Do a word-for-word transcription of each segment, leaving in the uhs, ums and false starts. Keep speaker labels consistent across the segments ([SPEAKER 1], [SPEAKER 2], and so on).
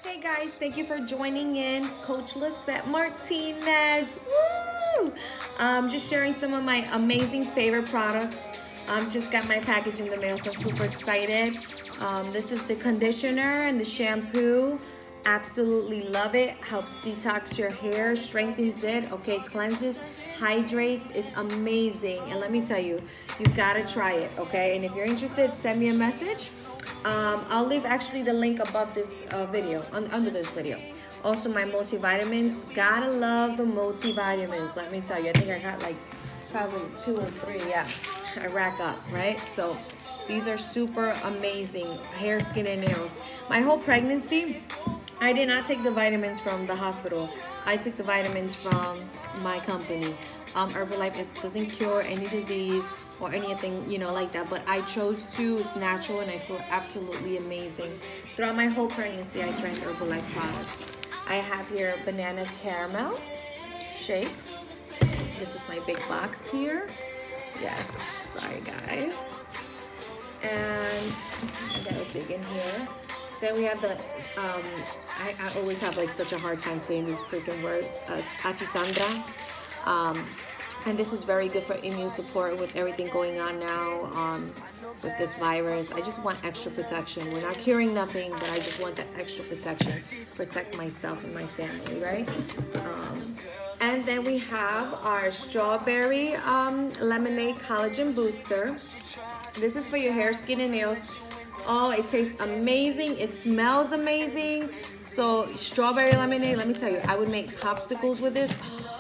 [SPEAKER 1] Hey guys, thank you for joining in. Coach Lisette Martinez. Woo! Um, just sharing some of my amazing favorite products. Um, just got my package in the mail, so I'm super excited. Um, this is the conditioner and the shampoo. Absolutely love it. Helps detox your hair, strengthens it. Okay, cleanses, hydrates. It's amazing. And let me tell you, you gotta try it. Okay, and if you're interested, send me a message. Um, I'll leave actually the link above this uh, video, un under this video. Also my multivitamins, gotta love the multivitamins. Let me tell you, I think I got like probably two or three, yeah, I rack up, right? So these are super amazing, hair, skin, and nails. My whole pregnancy, I did not take the vitamins from the hospital. I took the vitamins from my company. Um, Herbalife is, doesn't cure any disease or anything, you know, like that, but I chose to. It's natural and I feel absolutely amazing. Throughout my whole pregnancy, I drank Herbalife products. I have here banana caramel shake. This is my big box here. Yes, sorry guys. And I gotta dig in here. Then we have the, um, I, I always have like such a hard time saying this freaking word, uh, Achisandra. Um, and this is very good for immune support with everything going on now um, with this virus. I just want extra protection. We're not curing nothing, but I just want that extra protection. Protect myself and my family, right? Um, and then we have our strawberry um, lemonade collagen booster. This is for your hair, skin, and nails. Oh, it tastes amazing. It smells amazing. So strawberry lemonade, let me tell you, I would make popsicles with this.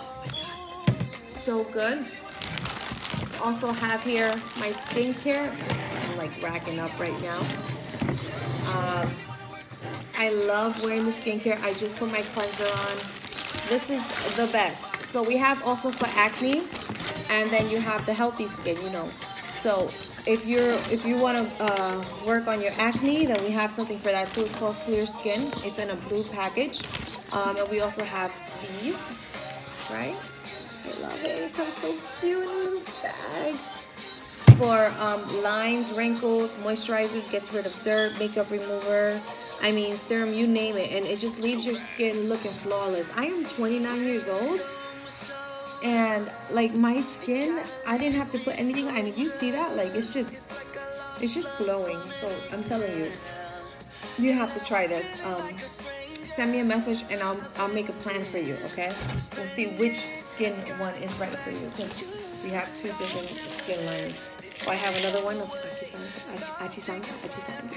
[SPEAKER 1] So good. Also have here my skincare. I'm like racking up right now. Um, I love wearing the skincare. I just put my cleanser on. This is the best. So we have also for acne, and then you have the healthy skin, you know. So if you're if you want to uh, work on your acne, then we have something for that too. It's called Clear Skin. It's in a blue package, um, and we also have these, right? I love it. It comes so cute in a little bag. For um, lines, wrinkles, moisturizers, gets rid of dirt, makeup remover, I mean serum, you name it. And it just leaves your skin looking flawless. I am twenty-nine years old. And like my skin, I didn't have to put anything on. And if you see that, like it's just, it's just glowing. So I'm telling you, you have to try this. Um, send me a message and I'll, I'll make a plan for you, okay? We'll see which skin one is right for you, because we have two different skin lines. Oh, I have another one of Achisandra, Achisandra.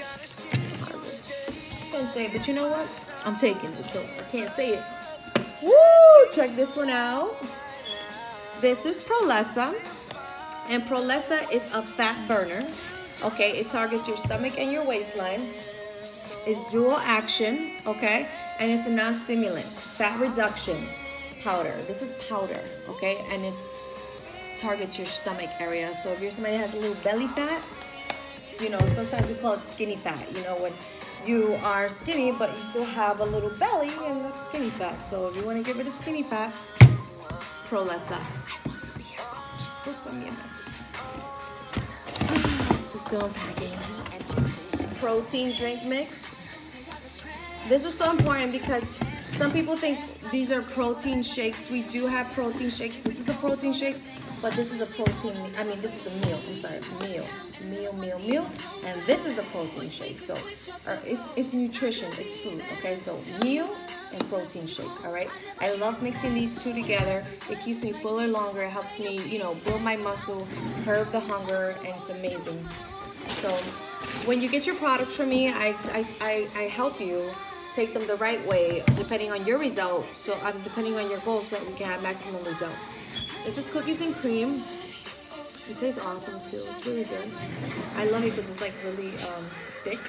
[SPEAKER 1] I can't say it, but you know what? I'm taking it, so I can't say it. Woo! Check this one out. This is Prolessa, and Prolessa is a fat burner. Okay, it targets your stomach and your waistline. It's dual action, okay? And it's a non-stimulant, fat reduction powder. This is powder, okay? And it's targets your stomach area. So if you're somebody that has a little belly fat, you know, sometimes we call it skinny fat. You know, when you are skinny, but you still have a little belly, and that's skinny fat. So if you want to get rid of skinny fat, Prolessa. I want to be your coach. So send me a message. This is still unpacking. Protein drink mix. This is so important because some people think these are protein shakes. We do have protein shakes. This is a protein shake, but this is a protein, I mean, this is a meal. I'm sorry, meal. Meal, meal, meal. And this is a protein shake. So uh, it's, it's nutrition, it's food, okay? So meal and protein shake, all right? I love mixing these two together. It keeps me fuller longer. It helps me, you know, build my muscle, curb the hunger, and it's amazing. So when you get your products from me, I, I, I, I help you take them the right way, depending on your results. So I'm um, depending on your goals, so that we can have maximum results. This is cookies and cream. It tastes awesome too. It's really good. I love it because it's like really um, thick.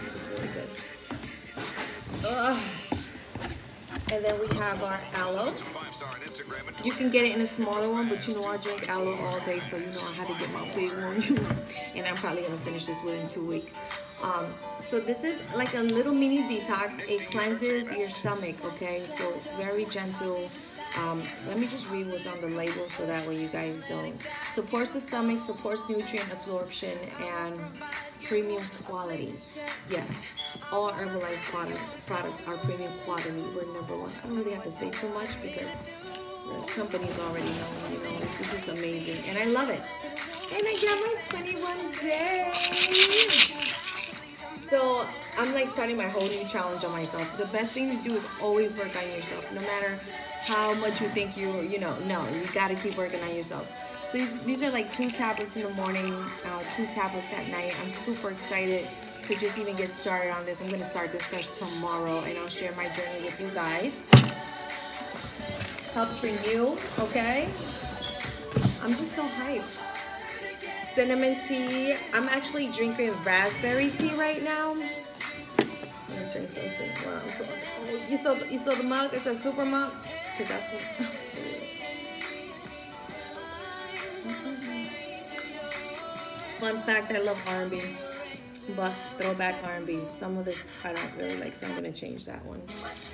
[SPEAKER 1] It's really good. Ugh. And then we have our aloe. You can get it in a smaller one, but you know I drink aloe all day, so you know I had to get my big one. And I'm probably gonna finish this within two weeks. Um, so this is like a little mini detox. It cleanses your stomach, okay? So very gentle. Um, let me just read what's on the label so that way you guys don't. Supports the stomach, supports nutrient absorption, and premium quality. Yes. all Herbalife product, products are premium quality. We're number one. I don't really have to say too much because the company's already known, you know, this, this is amazing. And I love it. And I got my twenty-one day. So I'm like starting my whole new challenge on myself. The best thing to do is always work on yourself. No matter how much you think you, you know, no, you got to keep working on yourself. So these, these are like two tablets in the morning, uh, two tablets at night. I'm super excited to just even get started on this. I'm going to start this fresh tomorrow and I'll share my journey with you guys. Helps renew, okay? I'm just so hyped. Cinnamon tea. I'm actually drinking raspberry tea right now. I'm gonna drink some tea. Wow, so, oh, you saw you saw the mug? It's a super mug. Cause that's what. Fun fact: I love R and B, but throwback R and B. Some of this I don't really like, so I'm gonna change that one.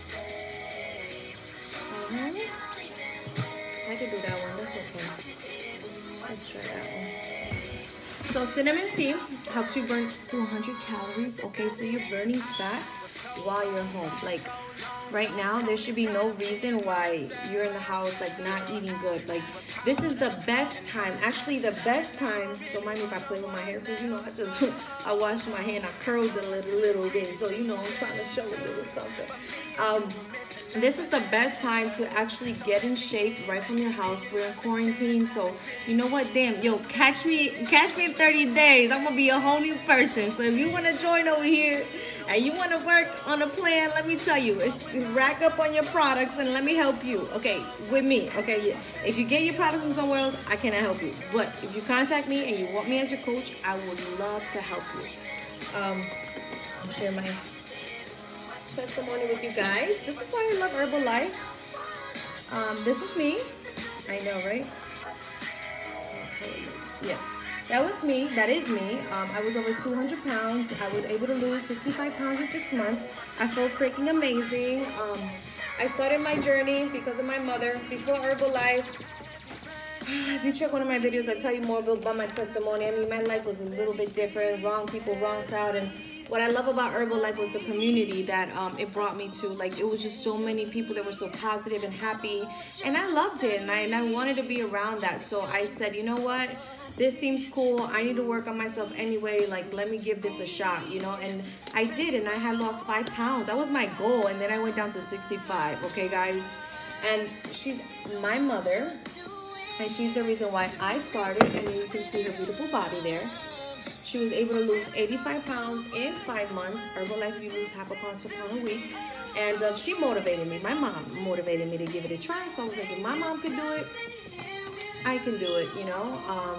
[SPEAKER 1] Uh-huh. I could do that one. That's okay. Let's try that one. So cinnamon tea helps you burn two hundred calories. Okay, so you're burning fat while you're home. Like right now, there should be no reason why you're in the house like not eating good. Like this is the best time. Actually, the best time. Don't mind me if I play with my hair, because you know I just I washed my hair and I curled it a little, little bit. So you know I'm trying to show a little something. Um, This is the best time to actually get in shape right from your house. We're in quarantine, so you know what? Damn, yo, catch me, catch me in thirty days. I'm gonna be a whole new person. So if you wanna join over here and you wanna work on a plan, let me tell you, it's, it's rack up on your products and let me help you. Okay, with me. Okay, yeah. If you get your products from somewhere else, I cannot help you. But if you contact me and you want me as your coach, I would love to help you. Um, I'll share my testimony with you guys. This is why I love Herbalife. Um, this was me. I know, right? Yeah, that was me. That is me. Um, I was over two hundred pounds. I was able to lose sixty-five pounds in six months. I felt freaking amazing. Um, I started my journey because of my mother. Before Herbalife, if you check one of my videos, I tell you more about my testimony. I mean, my life was a little bit different. Wrong people, wrong crowd, and what I love about Herbalife was the community that um, it brought me to. Like, it was just so many people that were so positive and happy. And I loved it. And I, and I wanted to be around that. So I said, you know what? This seems cool. I need to work on myself anyway. Like, let me give this a shot, you know? And I did. And I had lost five pounds. That was my goal. And then I went down to sixty-five. Okay, guys? And she's my mother. And she's the reason why I started. And you can see her beautiful body there. She was able to lose eighty-five pounds in five months. Herbalife, you lose half a pound to a pound a week. And uh, she motivated me. My mom motivated me to give it a try. So I was like, if my mom could do it, I can do it, you know. Um,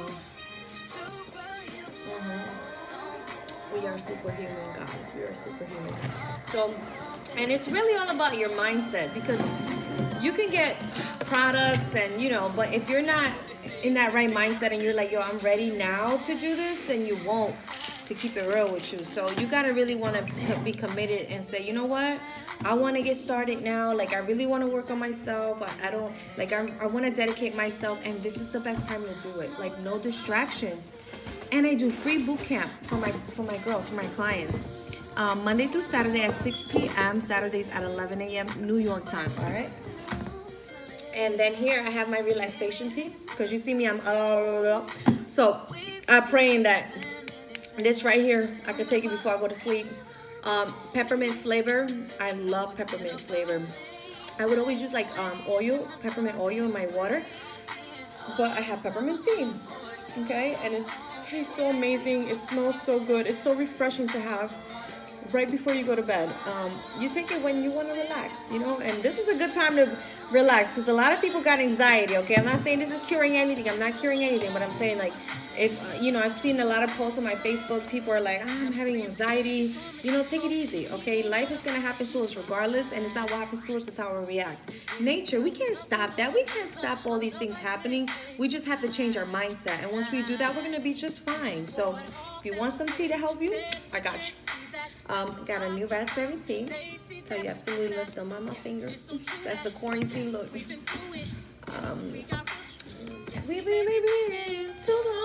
[SPEAKER 1] uh-huh. We are superhuman, guys. We are superhuman. So, and it's really all about your mindset, because you can get products and, you know, but if you're not in that right mindset and you're like, yo, I'm ready now to do this, then you won't, to keep it real with you. So you got to really want to be committed and say, you know what, I want to get started now. Like, I really want to work on myself. I, I don't, like, I'm, I want to dedicate myself, and this is the best time to do it. Like, no distractions. And I do free boot camp for my, for my girls, for my clients. Um, Monday through Saturday at six p m Saturdays at eleven a m New York time, all right? And then here I have my relaxation tea, because you see me, I'm uh, so I'm praying that this right here, I could take it before I go to sleep. Um, peppermint flavor. I love peppermint flavor. I would always use like um, oil, peppermint oil in my water, but I have peppermint tea, okay? And it tastes so amazing. It smells so good. It's so refreshing to have right before you go to bed. Um, you take it when you want to relax, you know, and this is a good time to relax, because a lot of people got anxiety, okay? I'm not saying this is curing anything. I'm not curing anything, but I'm saying, like, if, uh, you know, I've seen a lot of posts on my Facebook. People are like, oh, I'm having anxiety. You know, take it easy, okay? Life is going to happen to us regardless, and it's not what happens to us, it's how we react. Nature, we can't stop that. We can't stop all these things happening. We just have to change our mindset, and once we do that, we're going to be just fine. So if you want some tea to help you, I got you. Um, got a new raspberry tea. Tell you absolutely look, don't mind my fingers. That's the quarantine look. Um, we, we, we, we, too long for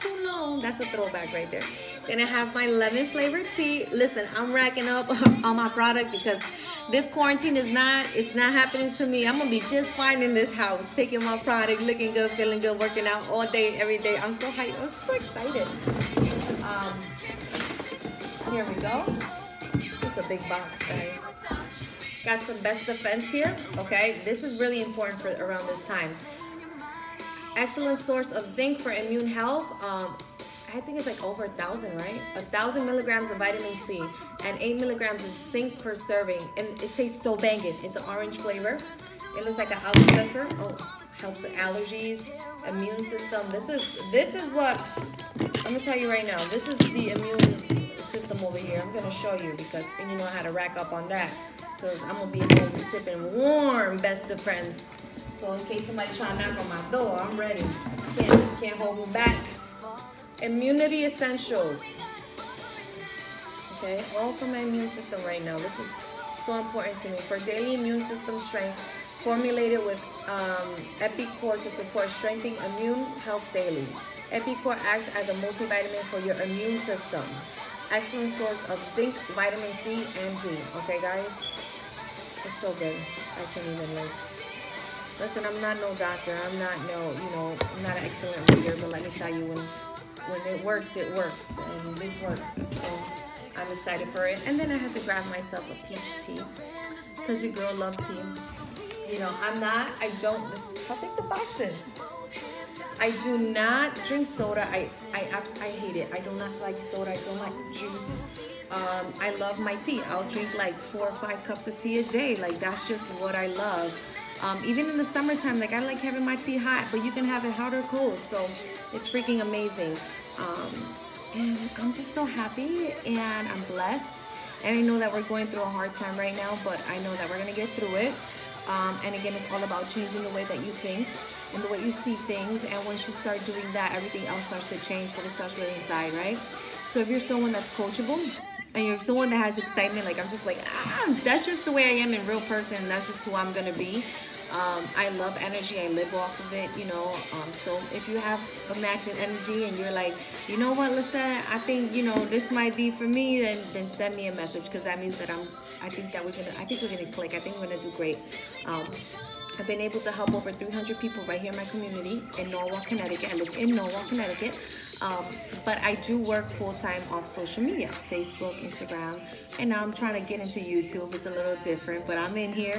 [SPEAKER 1] too long. That's a throwback right there. Then I have my lemon flavored tea. Listen, I'm racking up on my product because this quarantine is not, it's not happening to me. I'm gonna be just fine in this house, taking my product, looking good, feeling good, working out all day, every day. I'm so hyped, I'm so excited. Um, here we go. Just a big box, guys. Got some Best Defense here, okay? This is really important for around this time. Excellent source of zinc for immune health. Um, I think it's like over a thousand, right? A thousand milligrams of vitamin C and eight milligrams of zinc per serving. And it tastes so banging. It's an orange flavor. It looks like an Alka-Seltzer. Oh, helps with allergies, immune system. This is this is what I'm gonna tell you right now. This is the immune system over here. I'm gonna show you because and you know how to rack up on that. Because I'm gonna be home sipping warm Best of Friends. So in case somebody try to knock on my door, I'm ready. Can't can't hold me back. Immunity essentials. Okay, all for my immune system right now. This is so important to me. For daily immune system strength, formulated with um, EpiCore to support strengthening immune health daily. EpiCore acts as a multivitamin for your immune system. Excellent source of zinc, vitamin C, and D. Okay, guys? It's so good. I can't even like... Listen, I'm not no doctor. I'm not no, you know, I'm not an excellent reader, but let me tell you, when when it works, it works. And this works. So I'm excited for it. And then I had to grab myself a peach tea. Because your girl loves tea. You know, I'm not, I don't, how big the box is? I do not drink soda. I, I, I hate it. I do not like soda. I don't like juice. Um, I love my tea. I'll drink like four or five cups of tea a day. Like, that's just what I love. Um, even in the summertime, like I like having my tea hot, but you can have it hot or cold. So it's freaking amazing. Um, and I'm just so happy and I'm blessed. And I know that we're going through a hard time right now, but I know that we're going to get through it. Um, and again, it's all about changing the way that you think and the way you see things. And once you start doing that, everything else starts to change, but it starts really inside, right? So if you're someone that's coachable and you're someone that has excitement, like I'm just like, ah, that's just the way I am in real person. That's just who I'm going to be. Um, I love energy. I live off of it, you know. Um, so if you have a matching energy and you're like, you know what, Lissette, I think, you know, this might be for me, then then send me a message, because that means that I'm, I think that we're going to, I think we're going to click. I think we're going to do great. Um, I've been able to help over three hundred people right here in my community in Norwalk, Connecticut. I live in Norwalk, Connecticut. Um, but I do work full-time off social media, Facebook, Instagram, and now I'm trying to get into YouTube. It's a little different, but I'm in here.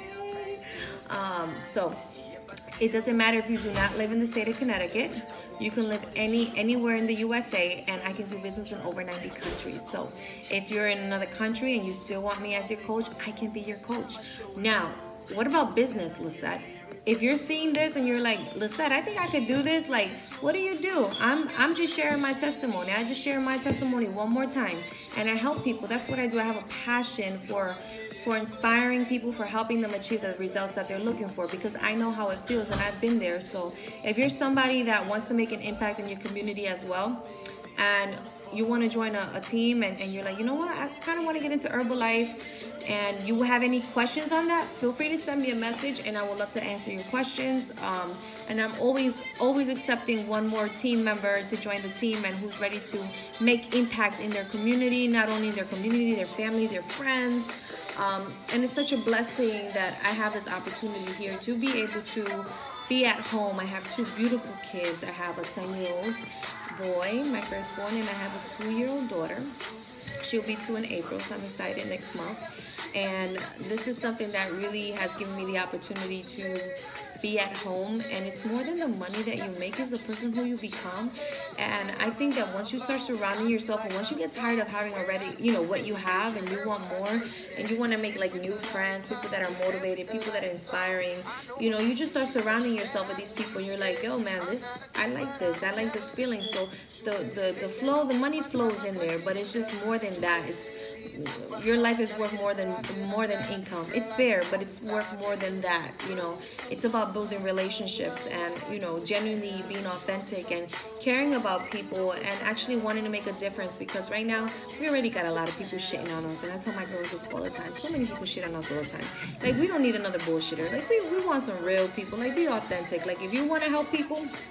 [SPEAKER 1] Um, so it doesn't matter if you do not live in the state of Connecticut. You can live any anywhere in the U S A, and I can do business in over ninety countries. So if you're in another country and you still want me as your coach, I can be your coach. Now, what about business, Lissette? If you're seeing this and you're like, Lissette, I think I could do this, like, what do you do? I'm I'm just sharing my testimony. I just share my testimony one more time, and I help people. That's what I do. I have a passion for for inspiring people, for helping them achieve the results that they're looking for, because I know how it feels and I've been there. So if you're somebody that wants to make an impact in your community as well, and you want to join a, a team, and, and you're like, you know what, I kind of want to get into Herbalife, and you have any questions on that, feel free to send me a message and I would love to answer your questions. Um, and I'm always, always accepting one more team member to join the team and who's ready to make impact in their community, not only in their community, their family, their friends. Um, and it's such a blessing that I have this opportunity here to be able to be at home. I have two beautiful kids. I have a ten-year-old boy, my firstborn, and I have a two-year-old daughter. She'll be two in April, so I'm excited next month. And this is something that really has given me the opportunity to be at home, and it's more than the money that you make, is the person who you become. And I think that once you start surrounding yourself, and once you get tired of having already, you know, what you have, and you want more, and you want to make like new friends, people that are motivated, people that are inspiring, you know, you just start surrounding yourself with these people. You're like, yo man, this, I like this, I like this feeling. So the the, the flow, the money flows in there, but it's just more than that. It's, your life is worth more than more than income. It's there, but it's worth more than that. You know, it's about building relationships and, you know, genuinely being authentic and caring about people and actually wanting to make a difference. Because right now we already got a lot of people shitting on us, and I tell my girls this all the time. So many people shit on us all the time. Like, we don't need another bullshitter. Like, we, we want some real people. Like, be authentic. Like, if you want to help people,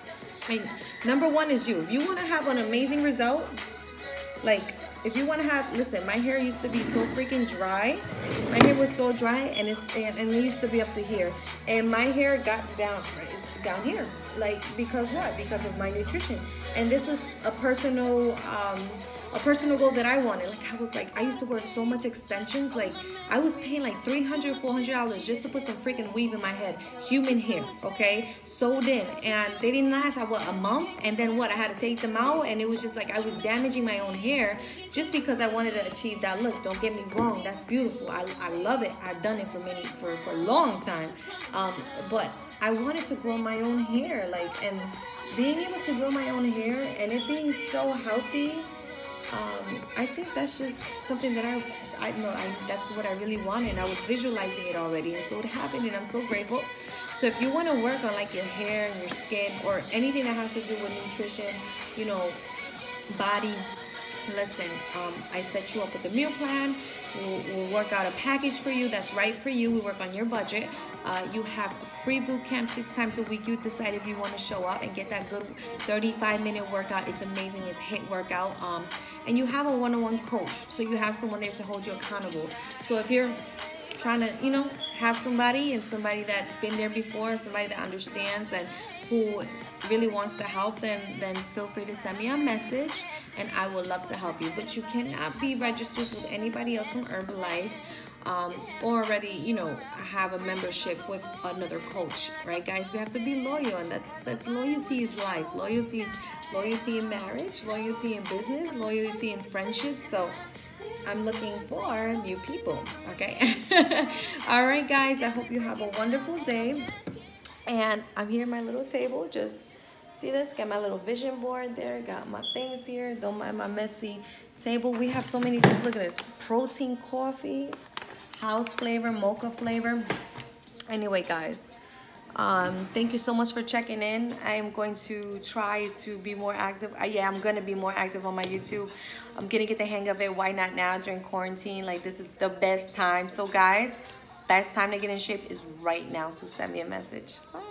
[SPEAKER 1] And number one is you. If you want to have an amazing result, like if you want to have, listen, my hair used to be so freaking dry. My hair was so dry, and it's and, and it used to be up to here, and my hair got down down here, like because what? Because of my nutrition. And this was a personal um a personal goal that I wanted. Like I was like, I used to wear so much extensions. Like I was paying like three hundred, four hundred dollars just to put some freaking weave in my head. Human hair, okay? Sewed in. And they didn't last, uh, what, a month? And then what, I had to take them out, and it was just like I was damaging my own hair just because I wanted to achieve that look. Don't get me wrong, that's beautiful. I, I love it. I've done it for many, for, for a long time. Um, but I wanted to grow my own hair, like, and being able to grow my own hair and it being so healthy, Um, I think that's just something that I, I know, I, that's what I really wanted, and I was visualizing it already, and so it happened, and I'm so grateful. So if you want to work on like your hair and your skin or anything that has to do with nutrition, you know, body, listen, um, I set you up with a meal plan. We'll, we'll work out a package for you that's right for you. We work on your budget. Uh, you have a free boot camp six times a week. You decide if you want to show up and get that good thirty-five minute workout. It's amazing. It's HIIT workout. Um, and you have a one-on-one coach. So you have someone there to hold you accountable. So if you're trying to, you know, have somebody and somebody that's been there before, somebody that understands and who really wants to help, then then feel free to send me a message and I would love to help you. But you cannot be registered with anybody else from Herbalife um, or already, you know, have a membership with another coach, right, guys? We have to be loyal, and that's that's loyalty is life. Loyalty is loyalty in marriage, loyalty in business, loyalty in friendships. So I'm looking for new people, okay? All right, guys, I hope you have a wonderful day. And I'm here at my little table. Just see this? Got my little vision board there. Got my things here. Don't mind my messy table. We have so many things. Look at this. Protein coffee, house flavor, mocha flavor. Anyway, guys, um, thank you so much for checking in. I am going to try to be more active. Uh, yeah, I'm going to be more active on my YouTube. I'm going to get the hang of it. Why not now during quarantine? Like, this is the best time. So, guys, best time to get in shape is right now. So send me a message. Bye.